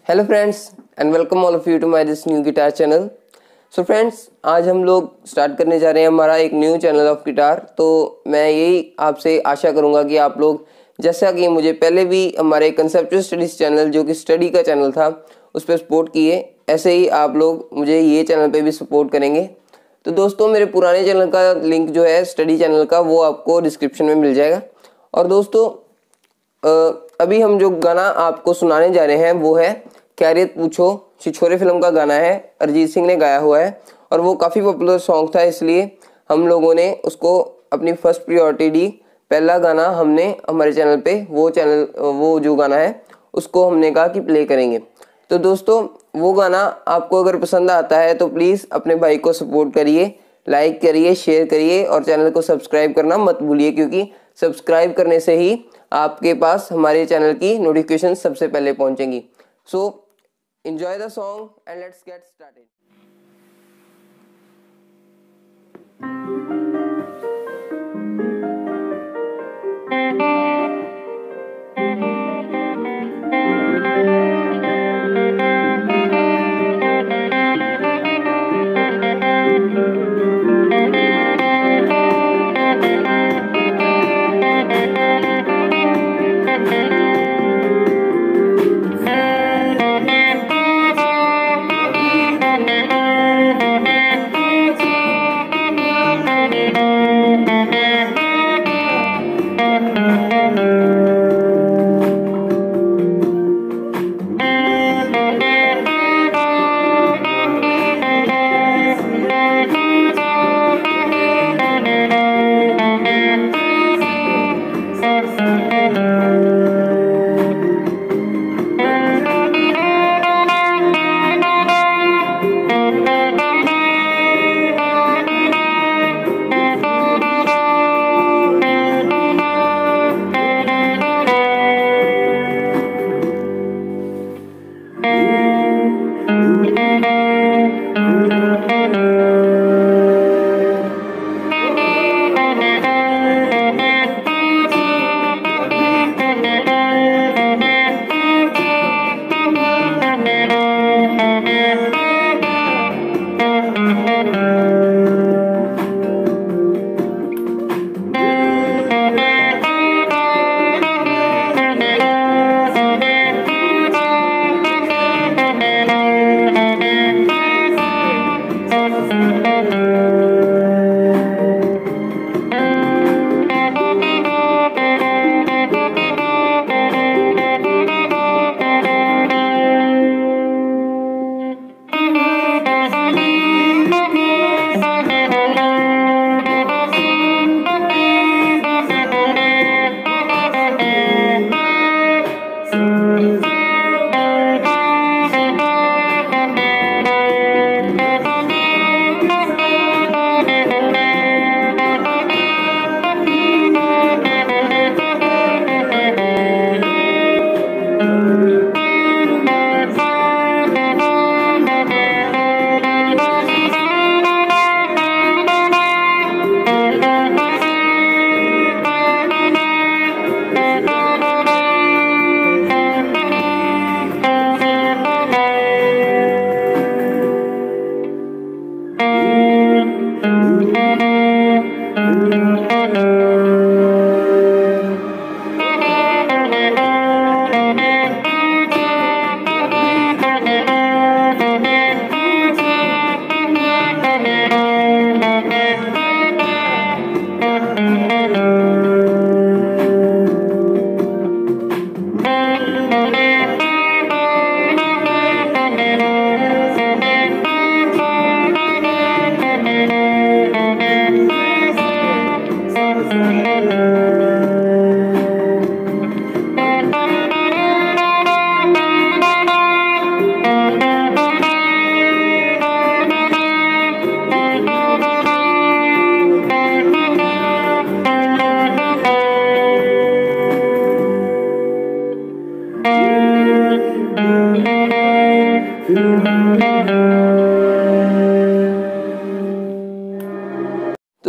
Hello friends and welcome all of you to my this new guitar channel. So friends, आज हम लोग start करने जा रहे हैं हमारा एक न्यू चैनल ऑफ गिटार। तो मैं यही आपसे आशा करूंगा कि आप लोग, जैसा कि मुझे पहले भी हमारे कंसेप्चुअल स्टडीज़ चैनल जो कि स्टडी का चैनल था उस पर सपोर्ट किए, ऐसे ही आप लोग मुझे ये चैनल पे भी सपोर्ट करेंगे। तो दोस्तों, मेरे पुराने चैनल का लिंक जो है स्टडी चैनल का, वो आपको डिस्क्रिप्शन में मिल जाएगा। और दोस्तों, अभी हम जो गाना आपको सुनाने जा रहे हैं वो है खैरियत पूछो, छिछोरे फिल्म का गाना है, अरिजीत सिंह ने गाया हुआ है और वो काफ़ी पॉपुलर सॉन्ग था, इसलिए हम लोगों ने उसको अपनी फर्स्ट प्रायोरिटी दी। पहला गाना हमने हमारे चैनल पे वो जो गाना है उसको हमने कहा कि प्ले करेंगे। तो दोस्तों, वो गाना आपको अगर पसंद आता है तो प्लीज़ अपने भाई को सपोर्ट करिए, लाइक करिए, शेयर करिए और चैनल को सब्सक्राइब करना मत भूलिए, क्योंकि सब्सक्राइब करने से ही आपके पास हमारे चैनल की नोटिफिकेशन सबसे पहले पहुंचेंगी। So enjoy the song and let's get started.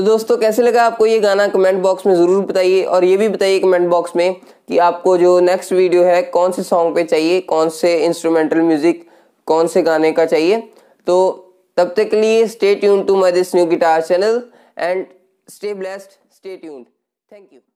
दोस्तों कैसे लगा आपको ये गाना कमेंट बॉक्स में ज़रूर बताइए, और ये भी बताइए कमेंट बॉक्स में कि आपको जो नेक्स्ट वीडियो है कौन से सॉन्ग पे चाहिए, कौन से इंस्ट्रूमेंटल म्यूजिक, कौन से गाने का चाहिए। तो तब तक के लिए stay tuned to my this new guitar channel and stay blessed, stay tuned. Thank you.